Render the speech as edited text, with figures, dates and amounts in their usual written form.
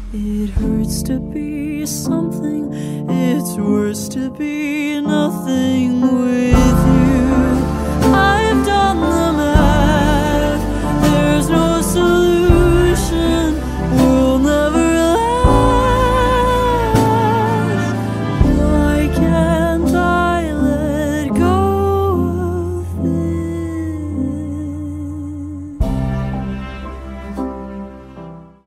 It hurts to be something, it's worse to be nothing with you.